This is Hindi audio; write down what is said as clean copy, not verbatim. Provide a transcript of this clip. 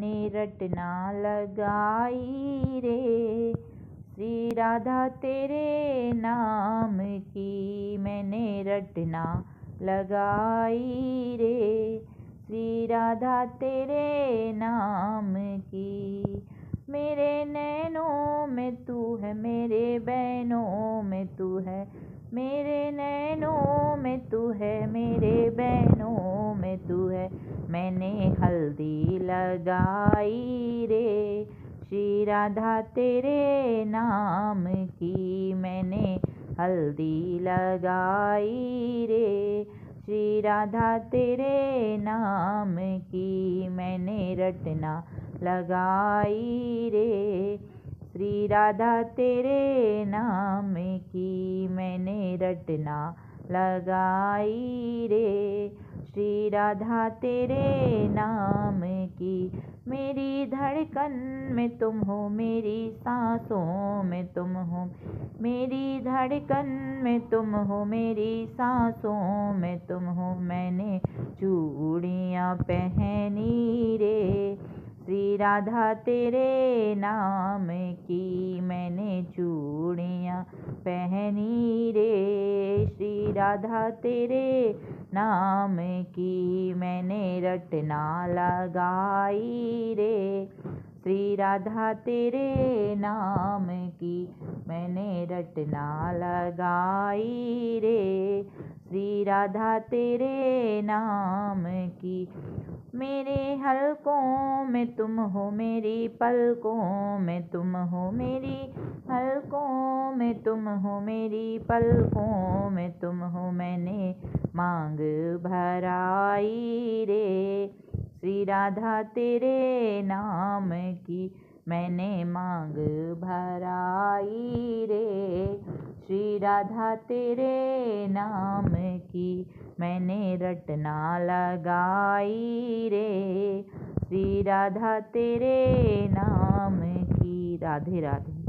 मैंने रटना लगाई रे। श्री राधा तेरे नाम की मैंने रटना लगाई रे। श्री राधा तेरे नाम की। मेरे नैनों में तू है, मेरे बैनों में तू है। मेरे नैनों में तू है, मेरे बैनों में तू है। मैंने हल्दी लगाई रे। श्री राधा तेरे नाम की मैंने हल्दी लगाई रे। श्री राधा तेरे नाम की मैंने रटना लगाई रे। श्री राधा तेरे नाम की मैंने रटना लगाई रे। श्री राधा तेरे नाम की। मेरी धड़कन में तुम हो, मेरी सांसों में तुम हो। मेरी धड़कन में तुम हो, मेरी सांसों में तुम हो। मैंने चूड़ियाँ पहनी रे। श्री राधा तेरे नाम की मैंने चूड़ियाँ पहनी रे। श्री राधा तेरे नाम की मैंने रटना लगाई रे। श्री राधा तेरे नाम की मैंने रटना लगाई रे। श्री राधा तेरे नाम की। मेरे हलकों में तुम हो, मेरी पलकों में तुम हो। मेरी हलकों में तुम हो, मेरी पलकों में तुम हो। मैंने मांग भराई रे। श्री राधा तेरे नाम की मैंने मांग भराई रे। श्री राधा तेरे नाम की मैंने रटना लगाई रे। श्री राधा तेरे नाम की। राधे राधे।